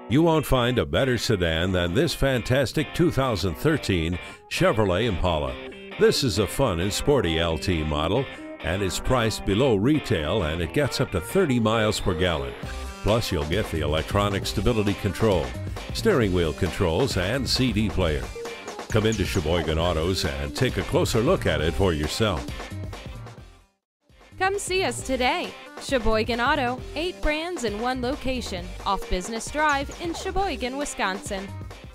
You won't find a better sedan than this fantastic 2013 Chevrolet Impala. This is a fun and sporty LT model, and it's priced below retail, and it gets up to 30 miles per gallon. Plus, you'll get the electronic stability control, steering wheel controls, and CD player. Come into Sheboygan Autos and take a closer look at it for yourself. Come see us today. Sheboygan Auto, 8 brands in 1 location, off Business Drive in Sheboygan, Wisconsin.